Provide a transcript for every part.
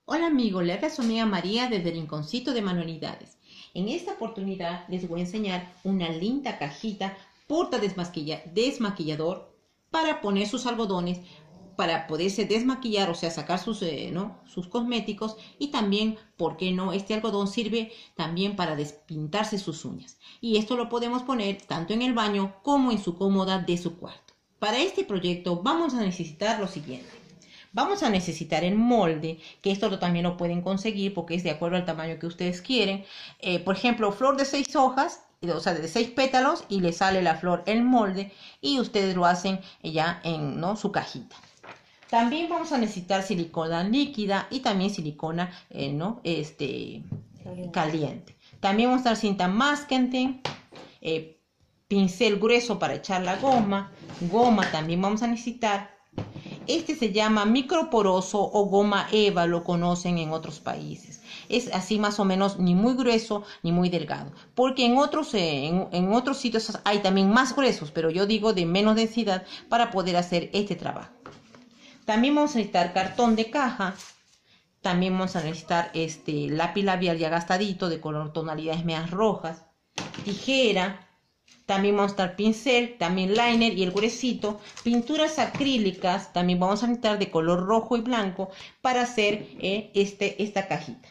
Hola amigos, le habla su amiga María desde el Rinconcito de Manualidades. En esta oportunidad les voy a enseñar una linda cajita porta desmaquillador para poner sus algodones, para poderse desmaquillar, o sea, sacar sus cosméticos, y también, ¿por qué no? Este algodón sirve también para despintarse sus uñas. Y esto lo podemos poner tanto en el baño como en su cómoda de su cuarto. Para este proyecto vamos a necesitar lo siguiente. Vamos a necesitar el molde, que esto también lo pueden conseguir porque es de acuerdo al tamaño que ustedes quieren. Por ejemplo, flor de 6 hojas, o sea, de 6 pétalos, y le sale la flor el molde, y ustedes lo hacen ya en, ¿no?, su cajita. También vamos a necesitar silicona líquida y también silicona caliente. También vamos a necesitar cinta masking, pincel grueso para echar la goma. Goma también vamos a necesitar. Este se llama microporoso o goma eva, lo conocen en otros países. Es así más o menos, ni muy grueso ni muy delgado. Porque en otros sitios hay también más gruesos, pero yo digo de menos densidad para poder hacer este trabajo. También vamos a necesitar cartón de caja. También vamos a necesitar lápiz labial ya gastadito de color tonalidades medias rojas. Tijera. También vamos a necesitar pincel, también liner y el gruesito, pinturas acrílicas, también vamos a necesitar de color rojo y blanco para hacer esta cajita.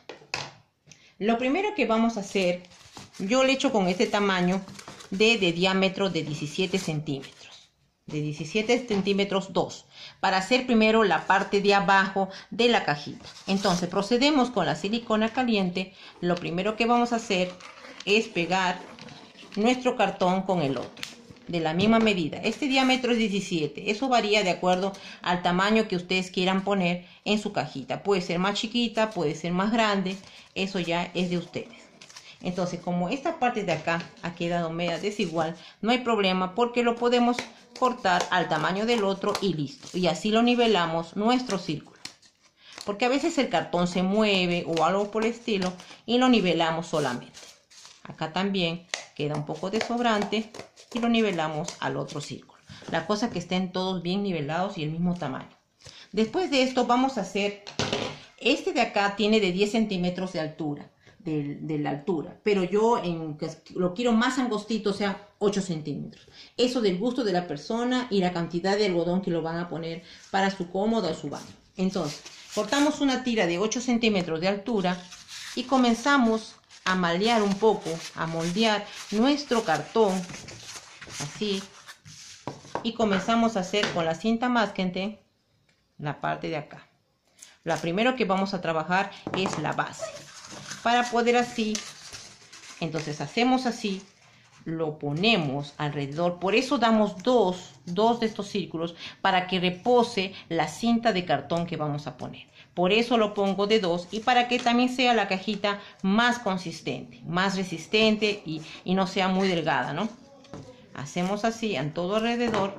Lo primero que vamos a hacer, yo le echo con este tamaño de diámetro de 17 centímetros. De 17 centímetros 2, para hacer primero la parte de abajo de la cajita. Entonces procedemos con la silicona caliente. Lo primero que vamos a hacer es pegar nuestro cartón con el otro, de la misma medida. Este diámetro es 17, eso varía de acuerdo al tamaño que ustedes quieran poner en su cajita. Puede ser más chiquita, puede ser más grande, eso ya es de ustedes. Entonces, como esta parte de acá ha quedado media desigual, no hay problema porque lo podemos cortar al tamaño del otro y listo. Y así lo nivelamos nuestro círculo. Porque a veces el cartón se mueve o algo por el estilo y lo nivelamos solamente. Acá también queda un poco de sobrante y lo nivelamos al otro círculo. La cosa es que estén todos bien nivelados y el mismo tamaño. Después de esto vamos a hacer, este de acá tiene de 10 centímetros de altura, de la altura, pero yo lo quiero más angostito, o sea, 8 centímetros. Eso del gusto de la persona y la cantidad de algodón que lo van a poner para su cómoda o su baño. Entonces, cortamos una tira de 8 centímetros de altura y comenzamos a malear un poco, a moldear nuestro cartón, así, y comenzamos a hacer con la cinta masking la parte de acá. Lo primero que vamos a trabajar es la base, para poder así, entonces hacemos así, lo ponemos alrededor, por eso damos dos de estos círculos, para que repose la cinta de cartón que vamos a poner. Por eso lo pongo de 2 y para que también sea la cajita más consistente, más resistente y no sea muy delgada, ¿no? Hacemos así en todo alrededor,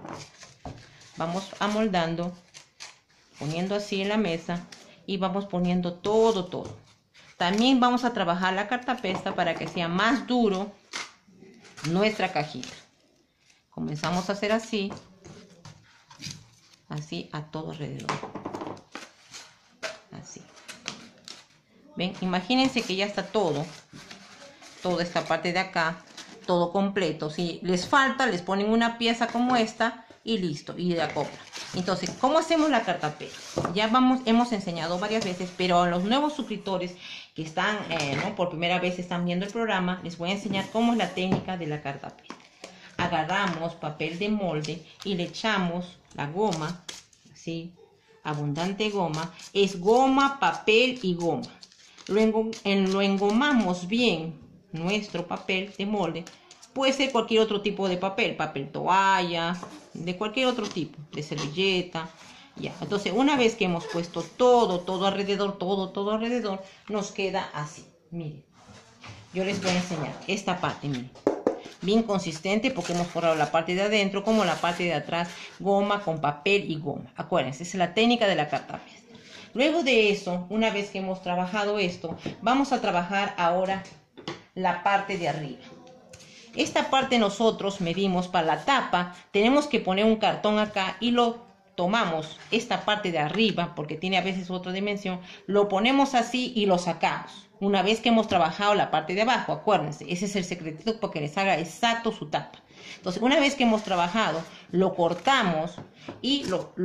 vamos amoldando, poniendo así en la mesa y vamos poniendo todo. También vamos a trabajar la cartapesta para que sea más duro nuestra cajita. Comenzamos a hacer así a todo alrededor. Así. Ven, imagínense que ya está toda esta parte de acá, todo completo. Si les falta, les ponen una pieza como esta y listo, y de acopla. Entonces, ¿cómo hacemos la cartapesta? Ya hemos enseñado varias veces, pero a los nuevos suscriptores que están, por primera vez están viendo el programa, les voy a enseñar cómo es la técnica de la cartapesta. Agarramos papel de molde y le echamos la goma, así, abundante goma, es goma, papel y goma. Lo engomamos bien nuestro papel de molde. Puede ser cualquier otro tipo de papel toalla, de cualquier otro tipo, de servilleta. Ya, entonces una vez que hemos puesto todo alrededor, todo alrededor, nos queda así. Miren, yo les voy a enseñar esta parte, miren. Bien consistente porque hemos forrado la parte de adentro como la parte de atrás, goma con papel y goma. Acuérdense, esa es la técnica de la cartapesta. Luego de eso, una vez que hemos trabajado esto, vamos a trabajar ahora la parte de arriba. Esta parte nosotros medimos para la tapa, tenemos que poner un cartón acá y lo tomamos esta parte de arriba, porque tiene a veces otra dimensión, lo ponemos así y lo sacamos. Una vez que hemos trabajado la parte de abajo, acuérdense, ese es el secretito para que les haga exacto su tapa. Entonces, una vez que hemos trabajado, lo cortamos y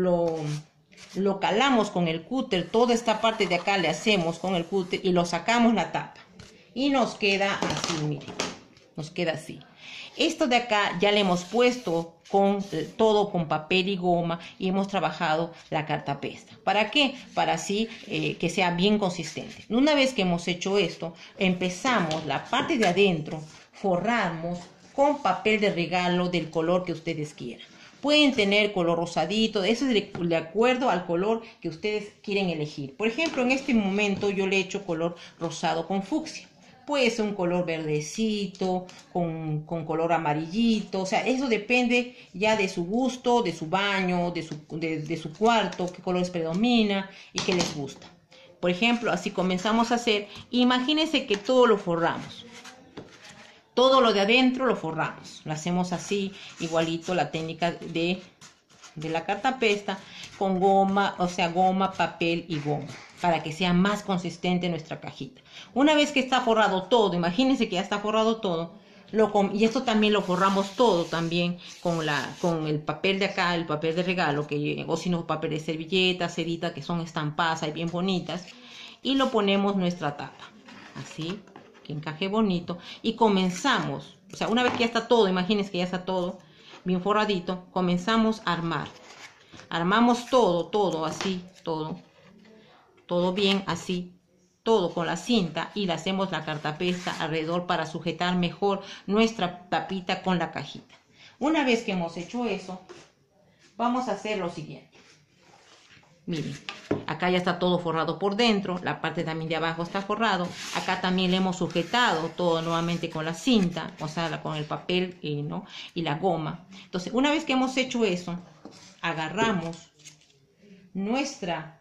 lo calamos con el cúter. Toda esta parte de acá le hacemos con el cúter y lo sacamos la tapa. Y nos queda así, miren, nos queda así. Esto de acá ya le hemos puesto todo con papel y goma y hemos trabajado la cartapesta. ¿Para qué? Para así que sea bien consistente. Una vez que hemos hecho esto, empezamos la parte de adentro, forramos con papel de regalo del color que ustedes quieran. Pueden tener color rosadito, eso es de acuerdo al color que ustedes quieren elegir. Por ejemplo, en este momento yo le he hecho color rosado con fucsia. Puede ser un color verdecito, con color amarillito, o sea, eso depende ya de su gusto, de su baño, de su cuarto, qué colores predomina y qué les gusta. Por ejemplo, así comenzamos a hacer, imagínense que todo lo forramos. Todo lo de adentro lo forramos, lo hacemos así, igualito la técnica de la cartapesta, con goma, o sea, goma, papel y goma, para que sea más consistente nuestra cajita. Una vez que está forrado todo, imagínense que ya está forrado todo, y esto también lo forramos todo también con el papel de acá, el papel de regalo, o si no, papel de servilleta, cerita, que son estampadas y bien bonitas, y lo ponemos nuestra tapa, así, que encaje bonito, y comenzamos, o sea, una vez que ya está todo, imagínense que ya está todo bien forradito, comenzamos a armar. Armamos todo así, todo bien así, todo con la cinta y le hacemos la cartapesta alrededor para sujetar mejor nuestra tapita con la cajita. Una vez que hemos hecho eso, vamos a hacer lo siguiente. Miren, acá ya está todo forrado por dentro, la parte también de abajo está forrado. Acá también le hemos sujetado todo nuevamente con la cinta, o sea, con el papel y la goma. Entonces, una vez que hemos hecho eso, agarramos nuestra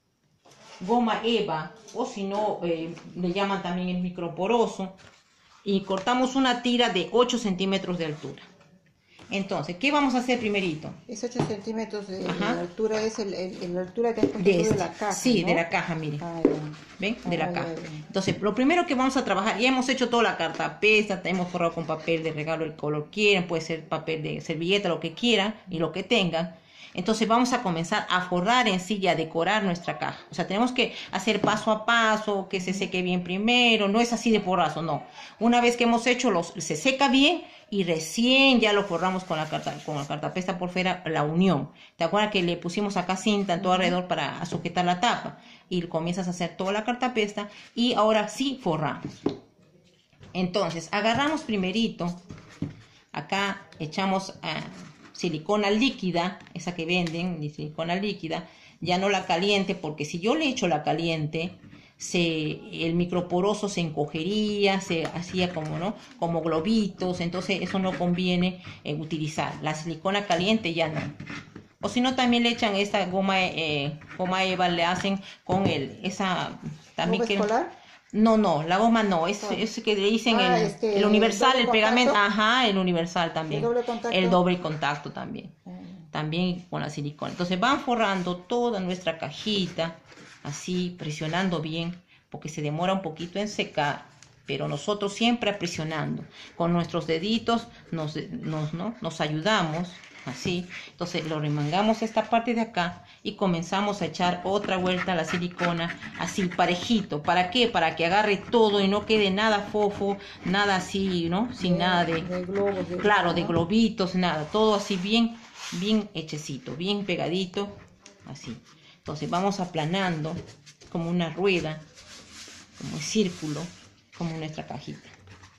goma eva, o si no, le llaman también el microporoso, y cortamos una tira de 8 centímetros de altura. Entonces, ¿qué vamos a hacer primerito? Es 8 centímetros de altura, es la altura que has puesto de la caja, sí, ¿no? de la caja, miren. ¿Ven? De la caja. Entonces, lo primero que vamos a trabajar, ya hemos hecho toda la cartapesta, hemos forrado con papel de regalo el color que quieran, puede ser papel de servilleta, lo que quieran y lo que tengan. Entonces vamos a comenzar a forrar en sí y a decorar nuestra caja. O sea, tenemos que hacer paso a paso, que se seque bien primero. No es así de porrazo, no. Una vez que hemos hecho, se seca bien y recién ya lo forramos con la cartapesta por fuera, la unión. ¿Te acuerdas que le pusimos acá cinta en todo alrededor para sujetar la tapa? Y comienzas a hacer toda la cartapesta y ahora sí forramos. Entonces, agarramos primerito, acá echamos silicona líquida, esa que venden, silicona líquida, ya no la caliente, porque si yo le echo la caliente, el microporoso se encogería, se hacía como globitos, entonces eso no conviene utilizar. La silicona caliente ya no. O si no, también le echan esta goma eva, le hacen con esa también ¿Goma escolar? No, la goma no, es que le dicen el universal, el pegamento, el universal también, el doble contacto también, también con la silicona. Entonces van forrando toda nuestra cajita, así presionando bien, porque se demora un poquito en secar, pero nosotros siempre presionando, con nuestros deditos nos ayudamos, así. Entonces lo remangamos esta parte de acá y comenzamos a echar otra vuelta a la silicona así parejito. ¿Para qué? Para que agarre todo y no quede nada fofo, nada así, ¿no? Sin nada de globos, claro, de globitos, nada, todo así bien hechecito, bien pegadito, así. Entonces vamos aplanando como una rueda, como un círculo, como nuestra cajita.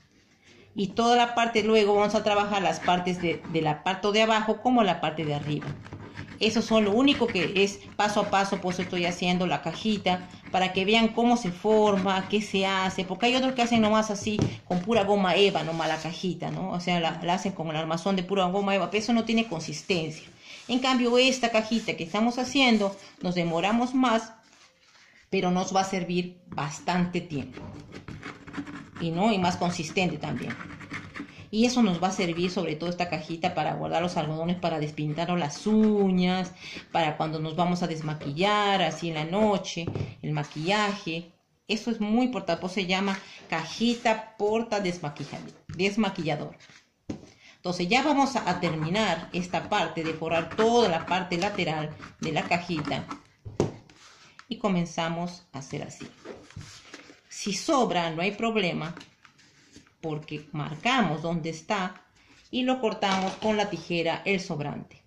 Y toda la parte, luego vamos a trabajar las partes de la parte de abajo como la parte de arriba. Eso son lo único que es paso a paso, por eso estoy haciendo la cajita, para que vean cómo se forma, qué se hace, porque hay otros que hacen nomás así, con pura goma eva, nomás la cajita, ¿no? O sea, la hacen con el armazón de pura goma eva, pero eso no tiene consistencia. En cambio, esta cajita que estamos haciendo, nos demoramos más, pero nos va a servir bastante tiempo. Y más consistente también. Y eso nos va a servir, sobre todo esta cajita, para guardar los algodones, para despintar las uñas, para cuando nos vamos a desmaquillar, así en la noche, el maquillaje. Eso es muy importante, pues se llama cajita porta desmaquillador. Entonces ya vamos a terminar esta parte de forrar toda la parte lateral de la cajita. Y comenzamos a hacer así. Si sobra, no hay problema, porque marcamos dónde está y lo cortamos con la tijera el sobrante.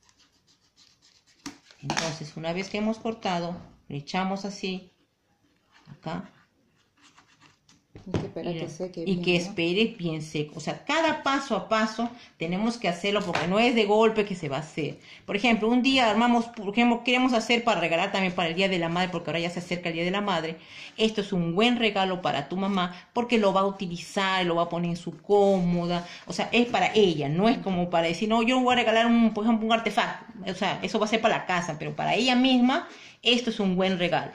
Entonces, una vez que hemos cortado, le echamos así, acá. Y que espere bien seco. O sea, cada paso a paso tenemos que hacerlo porque no es de golpe que se va a hacer. Por ejemplo, un día armamos, por ejemplo, queremos hacer para regalar también para el Día de la Madre, porque ahora ya se acerca el Día de la Madre. Esto es un buen regalo para tu mamá porque lo va a utilizar, lo va a poner en su cómoda. O sea, es para ella, no es como para decir, no, yo voy a regalar por ejemplo, un artefacto. O sea, eso va a ser para la casa, pero para ella misma, esto es un buen regalo.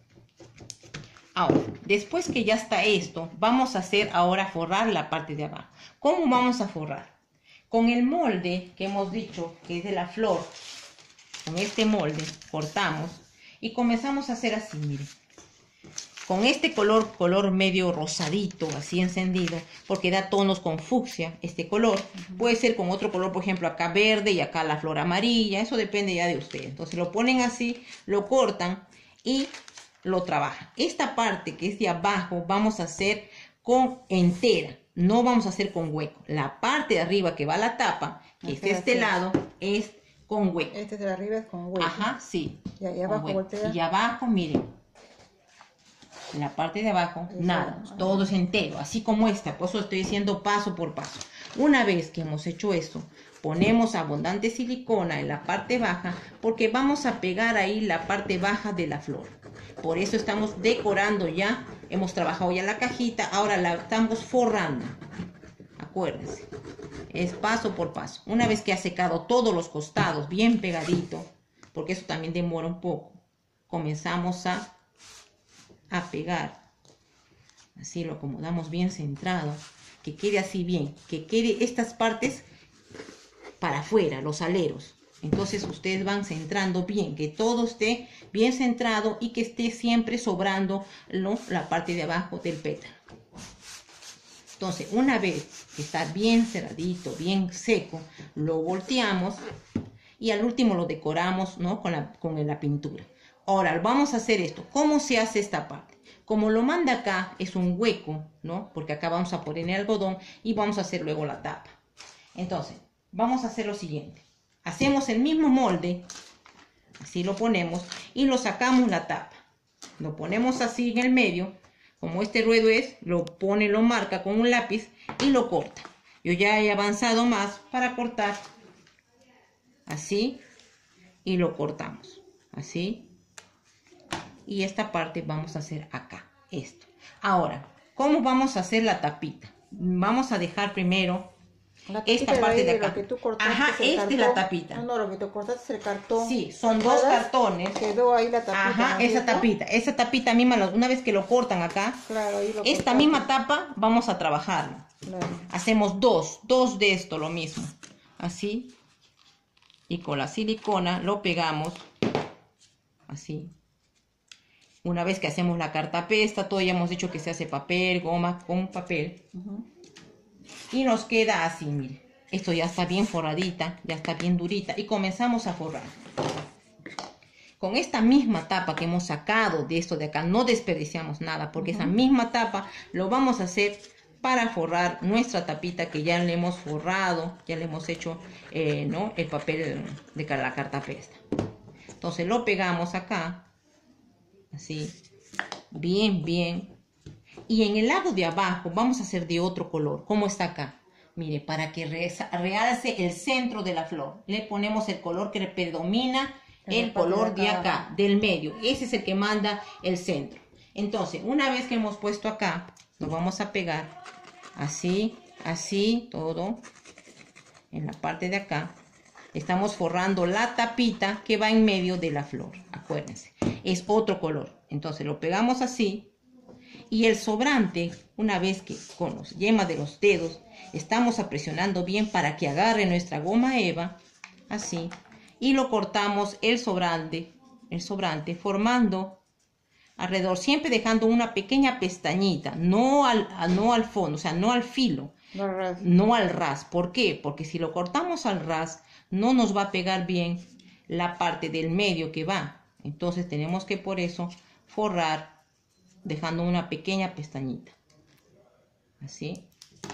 Ahora, después que ya está esto, vamos a hacer ahora forrar la parte de abajo. ¿Cómo vamos a forrar? Con el molde que hemos dicho que es de la flor, con este molde cortamos y comenzamos a hacer así, miren. Con este color medio rosadito, así encendido, porque da tonos con fucsia, este color. Puede ser con otro color, por ejemplo, acá verde y acá la flor amarilla, eso depende ya de ustedes. Entonces lo ponen así, lo cortan y lo trabajan. Esta parte que es de abajo vamos a hacer con entera, no vamos a hacer con hueco. La parte de arriba que va a la tapa, que es de este lado, es con hueco. Este de arriba es con hueco. Ajá, sí. Y abajo voltea. Y abajo, miren, la parte de abajo, nada, todo es entero, así como esta. Por eso estoy diciendo paso por paso. Una vez que hemos hecho esto, ponemos abundante silicona en la parte baja porque vamos a pegar ahí la parte baja de la flor. Por eso estamos decorando ya, hemos trabajado ya la cajita, ahora la estamos forrando. Acuérdense, es paso por paso. Una vez que ha secado todos los costados bien pegadito, porque eso también demora un poco, comenzamos a pegar. Así lo acomodamos bien centrado, que quede así bien, que quede estas partes para afuera, los aleros. Entonces ustedes van centrando bien, que todo esté bien centrado y que esté siempre sobrando la parte de abajo del pétalo. Entonces, una vez que está bien cerradito, bien seco, lo volteamos y al último lo decoramos, ¿no? con la pintura. Ahora, vamos a hacer esto. ¿Cómo se hace esta parte? Como lo manda acá, es un hueco, ¿no? Porque acá vamos a poner el algodón y vamos a hacer luego la tapa. Entonces, vamos a hacer lo siguiente. Hacemos el mismo molde, así lo ponemos y lo sacamos la tapa. Lo ponemos así en el medio, como este ruedo es, lo marca con un lápiz y lo corta. Yo ya he avanzado más para cortar, así, y lo cortamos, así. Y esta parte vamos a hacer acá, esto. Ahora, ¿cómo vamos a hacer la tapita? Vamos a dejar primero esta parte de acá. Ajá, esta es la tapita. No, lo que tú cortaste es el cartón. Sí, son dos cartones. Quedó ahí la tapita. Ajá, esa tapita misma, una vez que lo cortan acá, claro, ahí lo esta misma tapa vamos a trabajarla. Claro. Hacemos dos de esto, lo mismo. Así. Y con la silicona lo pegamos. Así. Una vez que hacemos la cartapesta, todo ya hemos dicho que se hace papel, goma con papel. Y nos queda así, miren. Esto ya está bien forradita, ya está bien durita. Y comenzamos a forrar. Con esta misma tapa que hemos sacado de esto de acá, no desperdiciamos nada, porque esa misma tapa lo vamos a hacer para forrar nuestra tapita que ya le hemos forrado, ya le hemos hecho ¿no? el papel de la cartapesta. Entonces lo pegamos acá, así, bien, bien. Y en el lado de abajo vamos a hacer de otro color, como está acá. Mire, para que realce el centro de la flor, le ponemos el color que predomina, el color de acá, del medio. Ese es el que manda el centro. Entonces, una vez que hemos puesto acá, lo vamos a pegar así, así, todo. En la parte de acá, estamos forrando la tapita que va en medio de la flor. Acuérdense, es otro color. Entonces, lo pegamos así. Y el sobrante, una vez que con los yemas de los dedos estamos presionando bien para que agarre nuestra goma eva, así, y lo cortamos el sobrante formando alrededor, siempre dejando una pequeña pestañita, no al fondo, o sea, no al filo, no al ras. ¿Por qué? Porque si lo cortamos al ras, no nos va a pegar bien la parte del medio que va. Entonces tenemos que por eso forrar dejando una pequeña pestañita. Así.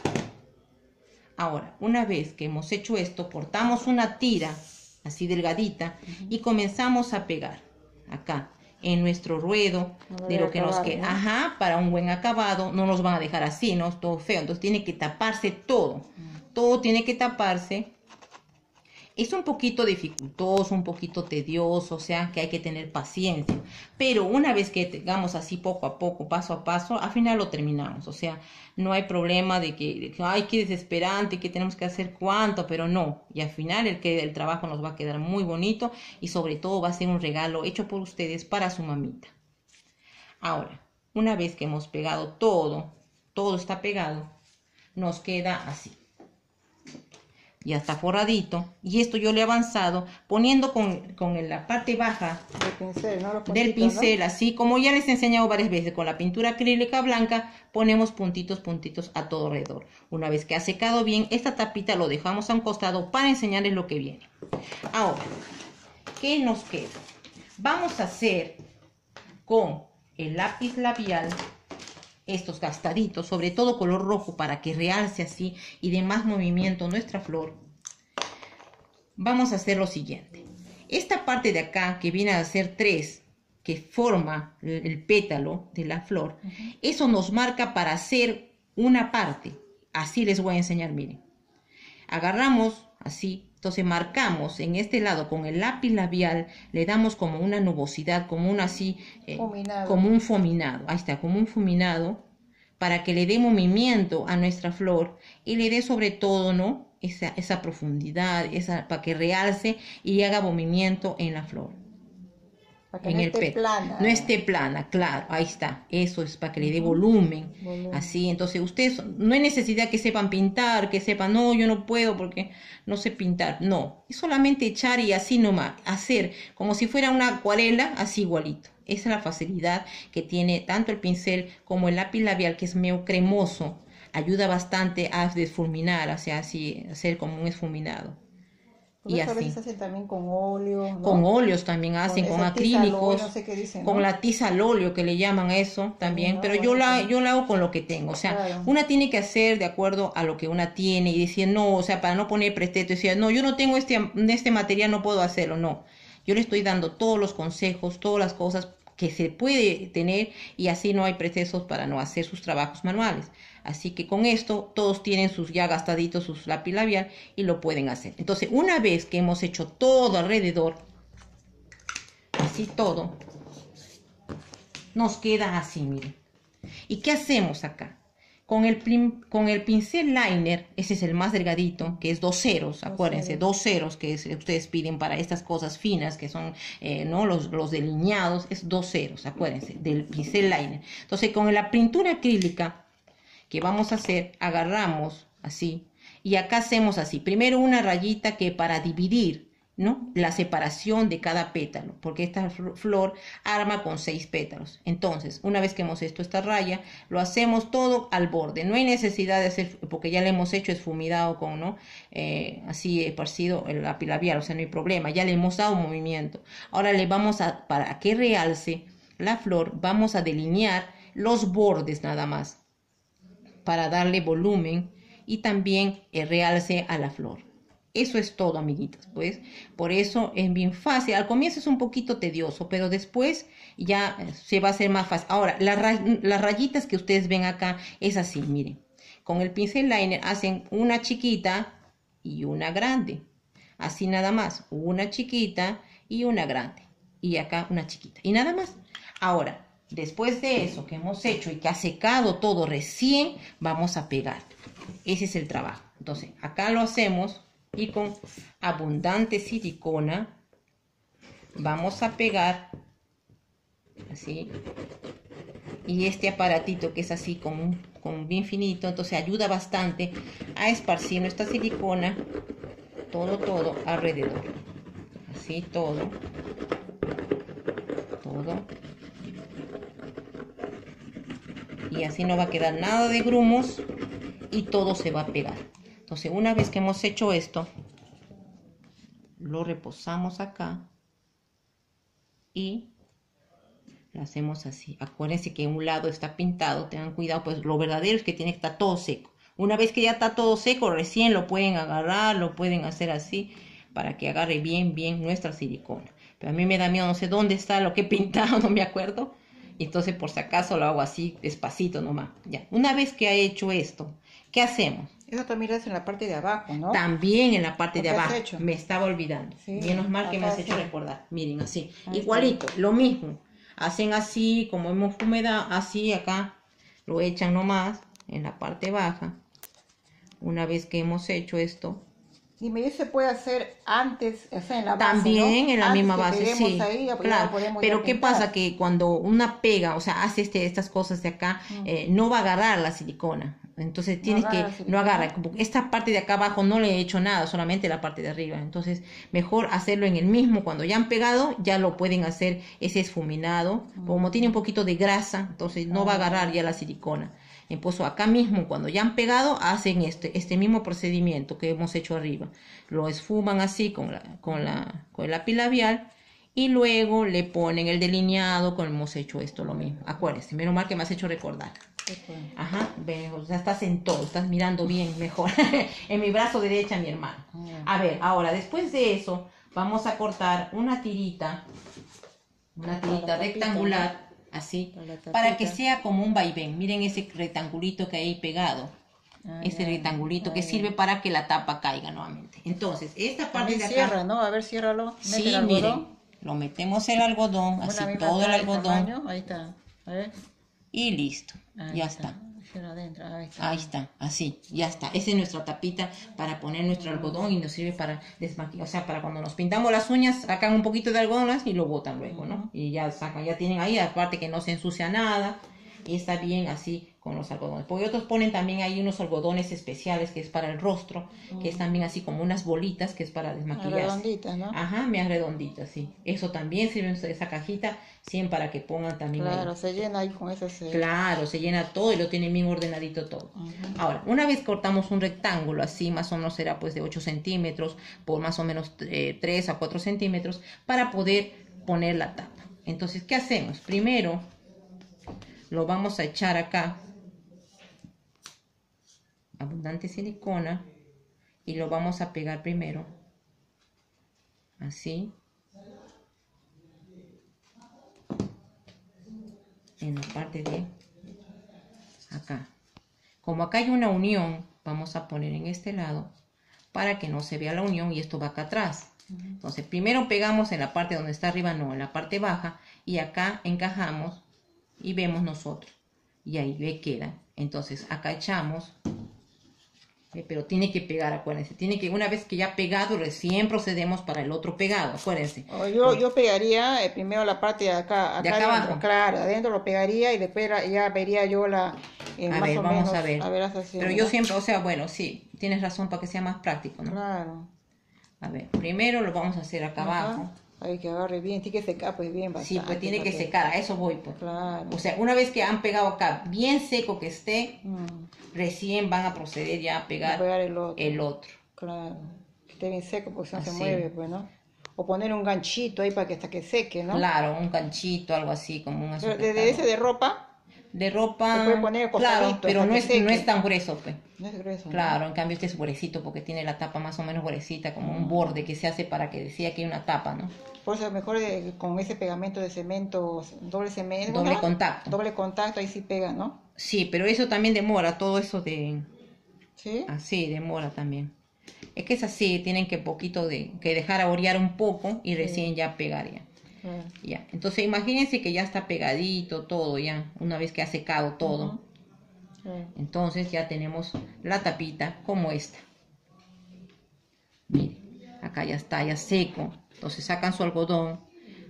Ahora, una vez que hemos hecho esto, cortamos una tira así delgadita y comenzamos a pegar acá en nuestro ruedo de lo que nos queda. ¿No? Ajá, para un buen acabado. No nos van a dejar así, ¿no? Todo feo. Entonces tiene que taparse todo. Todo tiene que taparse. Es un poquito dificultoso, un poquito tedioso, o sea que hay que tener paciencia. Pero una vez que tengamos así poco a poco, paso a paso, al final lo terminamos. O sea, no hay problema de que ay, qué desesperante, que tenemos que hacer cuánto, pero no. Y al final el trabajo nos va a quedar muy bonito y sobre todo va a ser un regalo hecho por ustedes para su mamita. Ahora, una vez que hemos pegado todo está pegado, nos queda así. Ya está forradito, y esto yo le he avanzado poniendo con la parte baja del pincel, ¿no? Así como ya les he enseñado varias veces, con la pintura acrílica blanca ponemos puntitos a todo alrededor. Una vez que ha secado bien, esta tapita lo dejamos a un costado para enseñarles lo que viene. Ahora, ¿qué nos queda? Vamos a hacer con el lápiz labial estos gastaditos, sobre todo color rojo, para que realce así y dé más movimiento nuestra flor. Vamos a hacer lo siguiente. Esta parte de acá, que viene a ser 3, que forma el pétalo de la flor, eso nos marca para hacer una parte. Así les voy a enseñar, miren. Agarramos así, entonces marcamos en este lado con el lápiz labial, le damos como una nubosidad, como un así, como un fominado, ahí está, como un fominado, para que le dé movimiento a nuestra flor y le dé sobre todo, ¿no? Esa profundidad, para que realce y haga movimiento en la flor. Para que no esté plana. No esté plana, claro, ahí está. Eso es para que le dé volumen. Así, entonces ustedes, no hay necesidad que sepan pintar, que sepan, no, yo no puedo porque no sé pintar. No, es solamente echar y así nomás, hacer como si fuera una acuarela, así igualito. Esa es la facilidad que tiene tanto el pincel como el lápiz labial, que es medio cremoso. Ayuda bastante a desfuminar, o sea, así, hacer como un esfuminado. Y así. A veces hacen también con óleos, ¿no? Con óleos también hacen, con acrílicos, no sé qué dicen, con ¿no? la tiza al óleo que le llaman a eso también, no, pero yo la hago con lo que tengo, o sea, claro. Una tiene que hacer de acuerdo a lo que una tiene y decir, no, o sea, para no poner pretexto, decir, no, yo no tengo este material, no puedo hacerlo, no. Yo le estoy dando todos los consejos, todas las cosas que se puede tener y así no hay pretextos para no hacer sus trabajos manuales. Así que con esto todos tienen sus ya gastaditos, sus lápiz labial y lo pueden hacer. Entonces, una vez que hemos hecho todo alrededor, así todo, nos queda así, miren. ¿Y qué hacemos acá? Con el pincel liner, ese es el más delgadito, que es 2 ceros, acuérdense, 2 ceros que ustedes piden para estas cosas finas, que son ¿no? los delineados, es 2 ceros, acuérdense, del pincel liner. Entonces, con la pintura acrílica que vamos a hacer, agarramos así, y acá hacemos así, primero una rayita que para dividir, ¿no? La separación de cada pétalo, porque esta flor arma con 6 pétalos. Entonces, una vez que hemos hecho esta raya, lo hacemos todo al borde. No hay necesidad de hacer, porque ya le hemos hecho esfumidado con, ¿no? Así esparcido el lápiz labial, o sea, no hay problema. Ya le hemos dado movimiento. Ahora le vamos a, para que realce la flor, vamos a delinear los bordes nada más, para darle volumen y también realce a la flor. Eso es todo, amiguitas, pues. Por eso es bien fácil. Al comienzo es un poquito tedioso, pero después ya se va a hacer más fácil. Ahora, las rayitas que ustedes ven acá es así, miren. Con el pincel liner hacen una chiquita y una grande. Así nada más. Una chiquita y una grande. Y acá una chiquita. Y nada más. Ahora, después de eso que hemos hecho y que ha secado todo recién, vamos a pegar. Ese es el trabajo. Entonces, acá lo hacemos y con abundante silicona vamos a pegar así y este aparatito que es así como bien finito, entonces ayuda bastante a esparcir nuestra silicona todo alrededor. Así todo. Y así no va a quedar nada de grumos y todo se va a pegar. Entonces, una vez que hemos hecho esto, lo reposamos acá y lo hacemos así. Acuérdense que un lado está pintado, tengan cuidado, pues lo verdadero es que tiene que estar todo seco. Una vez que ya está todo seco, recién lo pueden agarrar, lo pueden hacer así para que agarre bien nuestra silicona. Pero a mí me da miedo, no sé dónde está lo que he pintado, no me acuerdo. Y entonces por si acaso lo hago así despacito nomás. Ya. Una vez que ha hecho esto, ¿qué hacemos? Eso también lo haces en la parte de abajo, ¿no? También en la parte de abajo. Hecho? Me estaba olvidando. Sí, menos mal que me has hecho sí. recordar. Miren, así. Ahí igualito, está. lo mismo. Hacen así, como hemos humedad, así acá. Lo echan nomás en la parte baja. Una vez que hemos hecho esto. Dime, ¿y se puede hacer antes, o sea, en la base, también, ¿no? En la antes misma base, sí, ahí, claro, pero ¿qué pasa? Que cuando una pega, o sea, hace estas cosas de acá, no va a agarrar la silicona, entonces tienes no agarra, esta parte de acá abajo no le he hecho nada, solamente la parte de arriba, entonces mejor hacerlo en el mismo, cuando ya han pegado, ya lo pueden hacer ese esfuminado, como tiene un poquito de grasa, entonces no va a agarrar ya la silicona. Pues acá mismo, cuando ya han pegado, hacen este mismo procedimiento que hemos hecho arriba. Lo esfuman así con el lápiz labial y luego le ponen el delineado como hemos hecho esto, lo mismo. Acuérdense, menos mal que me has hecho recordar. Ajá, ya estás en todo, estás mirando bien mejor. En mi brazo derecha, mi hermano. A ver, ahora, después de eso, vamos a cortar una tirita rectangular. Así, para que sea como un vaivén. Miren ese rectangulito que hay pegado. Ese rectangulito que sirve para que la tapa caiga nuevamente. Entonces, esta parte de acá. Cierra, ¿no? A ver, ciérralo. Sí, miren. Lo metemos el algodón, así todo el algodón. Ahí está. A ver. Y listo. Ya está. Adentro. Ahí está, así, ya está. Esa es nuestra tapita para poner nuestro algodón y nos sirve para desmaquillar, o sea, para cuando nos pintamos las uñas, sacan un poquito de algodón y lo botan luego, ¿no? Y ya sacan, ya tienen ahí, aparte que no se ensucia nada, y está bien así con los algodones. Porque otros ponen también ahí unos algodones especiales que es para el rostro, que es también así como unas bolitas que es para desmaquillar. Redonditas, ¿no? Ajá, me redonditas, sí. Eso también sirve esa cajita, siempre para que pongan también. Claro, ahí. Se llena ahí con eso. Claro, se llena todo y lo tiene bien ordenadito todo. Ahora, una vez cortamos un rectángulo, así más o menos será pues de 8 centímetros por más o menos 3 a 4 centímetros para poder poner la tapa. Entonces, ¿qué hacemos? Primero, lo vamos a echar acá, abundante silicona, y lo vamos a pegar primero, así, en la parte de acá. Como acá hay una unión, vamos a poner en este lado para que no se vea la unión y esto va acá atrás. Entonces, primero pegamos en la parte donde está arriba, no, en la parte baja, y acá encajamos y vemos nosotros. Y ahí queda. Entonces, acá echamos, pero tiene que pegar, acuérdense. Tiene que, una vez que ya pegado, recién procedemos para el otro pegado, acuérdense. Yo pegaría primero la parte de acá de acá adentro, abajo. Claro, adentro lo pegaría y después ya vería yo la... a ver, vamos a ver. Así, pero yo siempre, o sea, bueno, sí, tienes razón para que sea más práctico, ¿no? Claro. A ver, primero lo vamos a hacer acá abajo. Hay que agarre bien, tiene que secar pues bien bastante. Sí, pues tiene que secar, a eso voy pues. Claro. O sea, una vez que han pegado acá, bien seco que esté, recién van a proceder ya a pegar el otro. Claro, que esté bien seco porque si no se mueve, pues, ¿no? O poner un ganchito ahí para que hasta que seque, ¿no? Claro, un ganchito, algo así, como un Pero desde ese de ropa. De ropa, se puede poner claro, pero no es tan grueso, pues. No es grueso. Claro, en cambio este es gruesito porque tiene la tapa más o menos gruesita, como un borde que se hace para que decía que hay una tapa, ¿no? Por eso mejor con ese pegamento de cemento, doble cemento. Doble contacto. Doble contacto, ahí sí pega, ¿no? Sí, pero eso también demora, todo eso de... ¿Sí? Así, demora también. Es que es así, tienen que que dejar a orear un poco y recién ya pegar ya. Ya, entonces imagínense que ya está pegadito todo ya, una vez que ha secado todo. Entonces ya tenemos la tapita como esta. Miren, acá ya está, ya seco. Entonces sacan su algodón,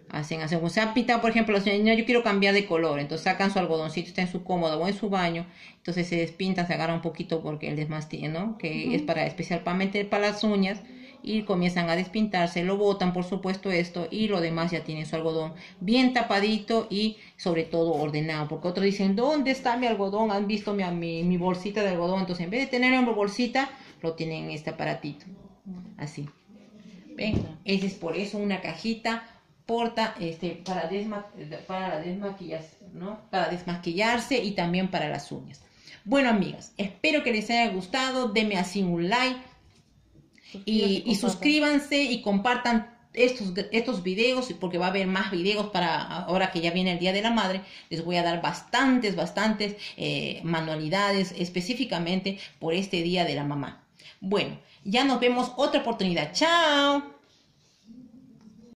Hacen, o sea, pintado, por ejemplo, la señora, yo quiero cambiar de color, entonces sacan su algodoncito, está en su cómodo o en su baño, entonces se despintan, se agarra un poquito porque el desmastillo, ¿no? Que es para especialmente para las uñas, y comienzan a despintarse, lo botan, por supuesto, esto, y lo demás ya tiene su algodón bien tapadito y sobre todo ordenado, porque otros dicen, ¿dónde está mi algodón? ¿Han visto mi bolsita de algodón? Entonces, en vez de tener una bolsita, lo tienen en este aparatito, así. ¿Ven? Ese es por eso una cajita para la desmaquillación, ¿no? Para desmaquillarse y también para las uñas. Bueno, amigas, espero que les haya gustado. Denme así un like y suscríbanse y compartan estos videos, porque va a haber más videos para ahora que ya viene el Día de la Madre. Les voy a dar bastantes manualidades específicamente por este Día de la Mamá. Bueno, ya nos vemos otra oportunidad. ¡Chao!